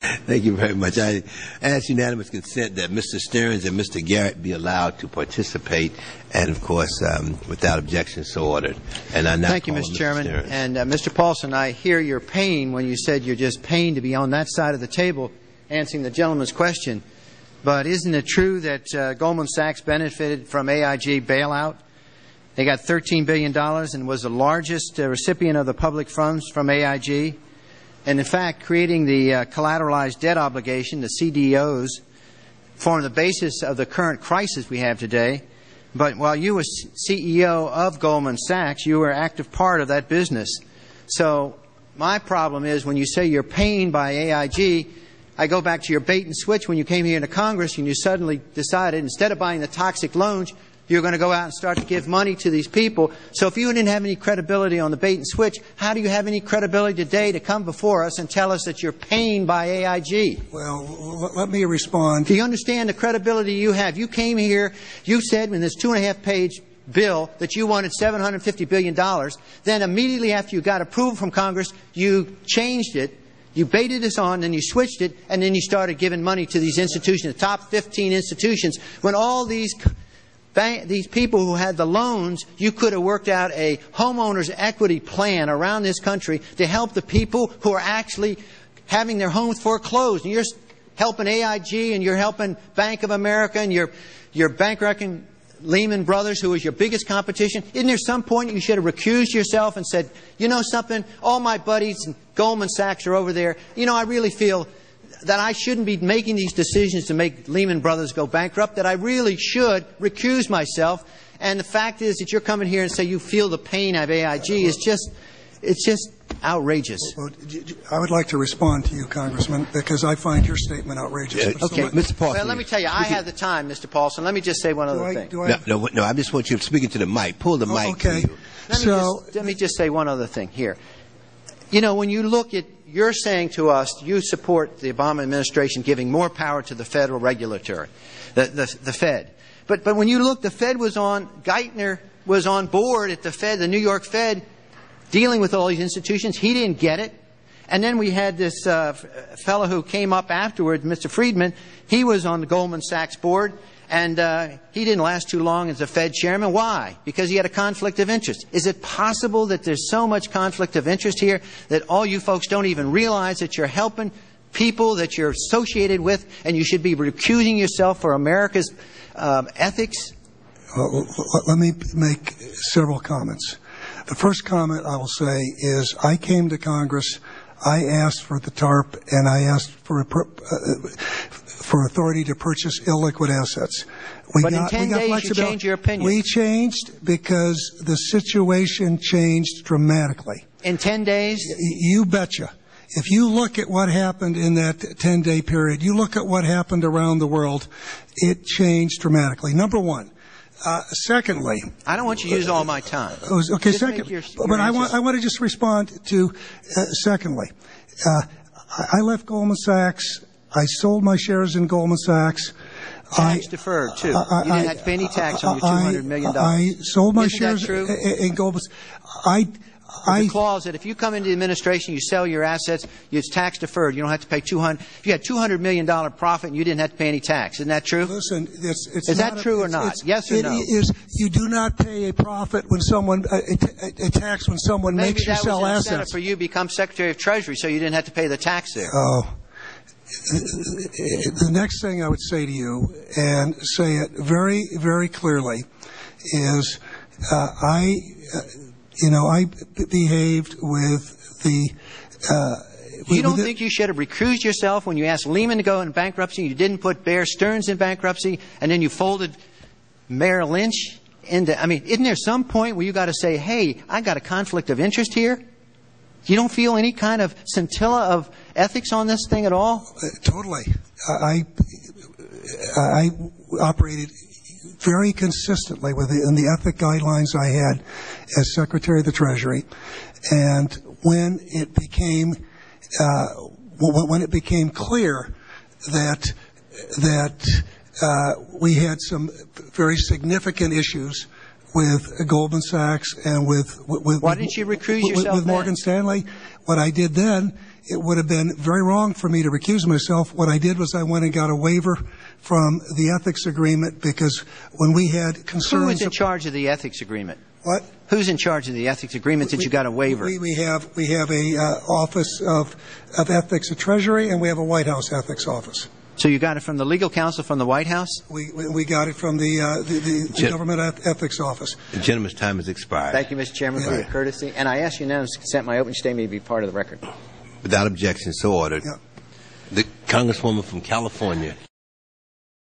Thank you very much. I ask unanimous consent that Mr. Stearns and Mr. Garrett be allowed to participate, and of course, without objection, so ordered. And I now Thank you, Mr. Chairman. And Mr. Paulson, I hear your pain when you said you're just pained to be on that side of the table answering the gentleman's question. But isn't it true that Goldman Sachs benefited from AIG bailout? They got $13 billion and was the largest recipient of the public funds from AIG. And in fact, creating the collateralized debt obligation, the CDOs, form the basis of the current crisis we have today. But while you were CEO of Goldman Sachs, you were an active part of that business. So my problem is when you say you're pained by AIG, I go back to your bait and switch when you came here into Congress and you suddenly decided instead of buying the toxic loans, you're going to go out and start to give money to these people. So if you didn't have any credibility on the bait and switch, how do you have any credibility today to come before us and tell us that you're pained by AIG? Well, let me respond. Do you understand the credibility you have? You came here, you said in this 2.5-page bill that you wanted $750 billion. Then immediately after you got approval from Congress, you changed it. You baited us on, then you switched it, and then you started giving money to these institutions, the top 15 institutions, when all these people who had the loans, you could have worked out a homeowners equity plan around this country to help the people who are actually having their homes foreclosed. And you're helping AIG and you're helping Bank of America and you're bankrupting Lehman Brothers, who is your biggest competition. Isn't there some point you should have recused yourself and said, you know something, all my buddies in Goldman Sachs are over there. You know, I really feel that I shouldn't be making these decisions to make Lehman Brothers go bankrupt, that I really should recuse myself. And the fact is that you're coming here and say you feel the pain of AIG is just outrageous. Well, I would like to respond to you, Congressman, because I find your statement outrageous. Okay, Mr. Paulson. Well, let me tell you, I have the time, Mr. Paulson. Let me just say one other thing. No, I just want you speaking to the mic. Pull the mic okay. to you. Let me just say one other thing here. You know, when you look at, you're saying to us, you support the Obama administration giving more power to the federal regulatory, the Fed. But when you look, the Fed was on, Geithner was on board at the Fed, the New York Fed, dealing with all these institutions. He didn't get it. And then we had this fellow who came up afterward, Mr. Friedman. He was on the Goldman Sachs board. And he didn't last too long as a Fed chairman. Why? Because he had a conflict of interest. Is it possible that there's so much conflict of interest here that all you folks don't even realize that you're helping people that you're associated with and you should be recusing yourself for America's ethics? Let me make several comments. The first comment I will say is I came to Congress, I asked for the TARP, and I asked for authority to purchase illiquid assets. But in 10 days you changed your opinion. We changed because the situation changed dramatically. In 10 days? You betcha. If you look at what happened in that 10-day period, you look at what happened around the world, it changed dramatically. Number one. Secondly, I don't want you to use all my time. Okay, but I want to just respond to secondly. I left Goldman Sachs. I sold my shares in Goldman Sachs. Tax deferred too. You didn't have to pay any tax on your $200 million. I sold my Isn't shares that true? in Goldman Sachs. The clause that if you come into the administration, you sell your assets, it's tax deferred. You don't have to pay $200. If you had $200 million profit and you didn't have to pay any tax, isn't that true? Listen, is that true or not? Yes or no? It is. You do not pay a profit when someone a tax when someone makes you sell assets. Maybe that was an incentive for you to become Secretary of Treasury, so you didn't have to pay the tax there. Oh. The next thing I would say to you, and say it very, very clearly, is I behaved with the... You don't think you should have recused yourself when you asked Lehman to go in bankruptcy, you didn't put Bear Stearns in bankruptcy, and then you folded Merrill Lynch into... I mean, isn't there some point where you got to say, hey, I got a conflict of interest here? You don't feel any kind of scintilla of ethics on this thing at all? Totally. I operated very consistently within the ethic guidelines I had as Secretary of the Treasury, and when it became clear that we had some very significant issues with Goldman Sachs and with why didn't you recuse yourself with Morgan Stanley, what I did then it would have been very wrong for me to recuse myself. What I did was I went and got a waiver from the ethics agreement, because when we had concerns... Who is in charge of the ethics agreement? What? Who's in charge of the ethics agreement that you got a waiver? We have a Office of Ethics at Treasury, and we have a White House ethics office. So you got it from the legal counsel from the White House? We got it from the Government Ethics Office. The gentleman's time has expired. Thank you, Mr. Chairman, for your courtesy. And I ask unanimous consent my opening statement be part of the record. Without objection, so ordered. Yeah. The Congresswoman from California.